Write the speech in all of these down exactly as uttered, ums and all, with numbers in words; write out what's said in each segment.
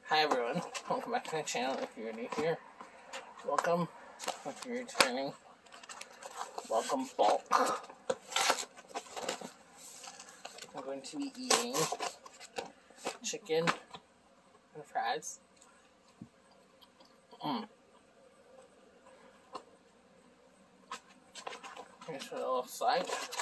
Hi everyone, welcome back to my channel. If you're new here, welcome. If you're returning, welcome bulk. I'm going to be eating chicken and fries. Mm. Here's what it looks like.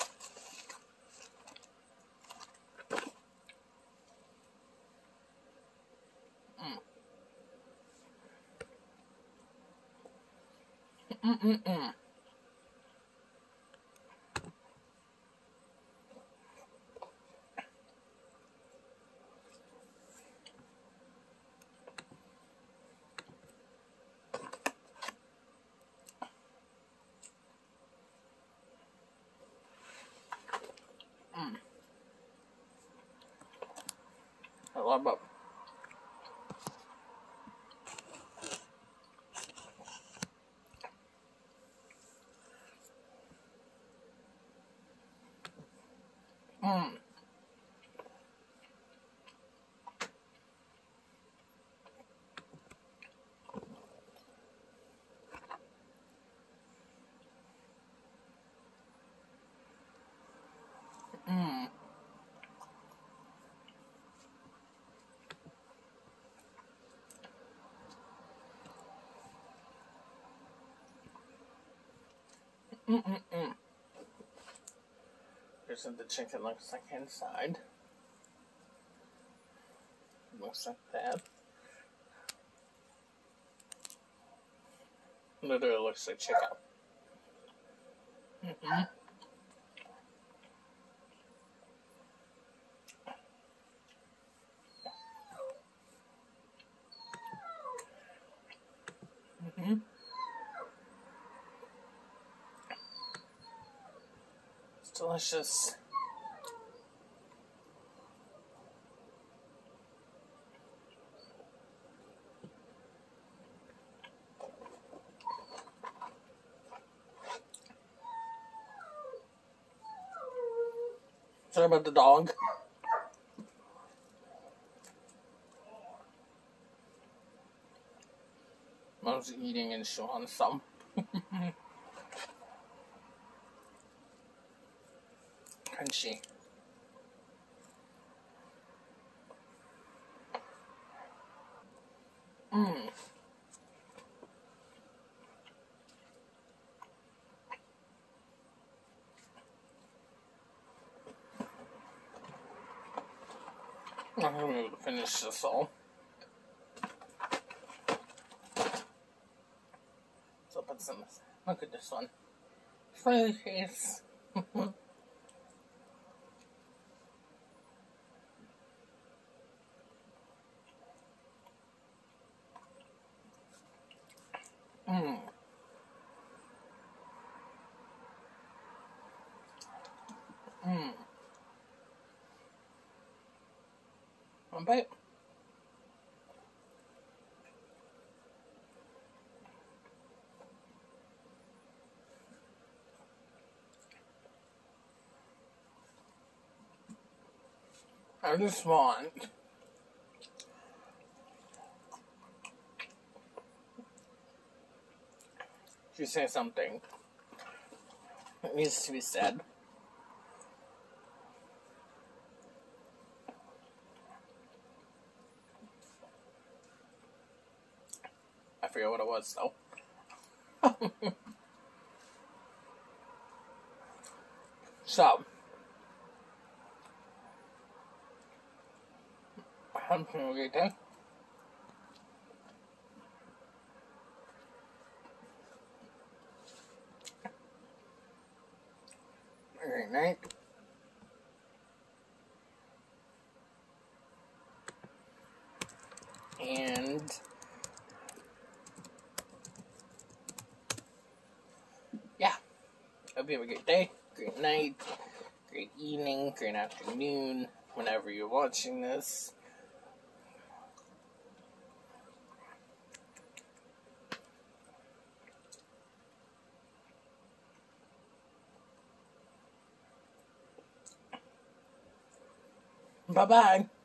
Mm-mm-mm. Mm. I love it. Mm. Mm. Mm-mm-mm. Here's what the chicken looks like inside. Looks like that. Literally looks like chicken. Mm-hmm. Mm-hmm. It's delicious. Sorry about the dog. Mom's eating and she wants some. Crunchy. Mmm. I'm not gonna be able to finish this all. So I'll put some. Look at this one. Smiley face. Mmm. Mmm. One bite. I just want to say something that needs to be said. I forget what it was though. So, I'm having a great day. A great night. And yeah, hope you have a great day, great night, great evening, great afternoon, whenever you're watching this. Bye-bye.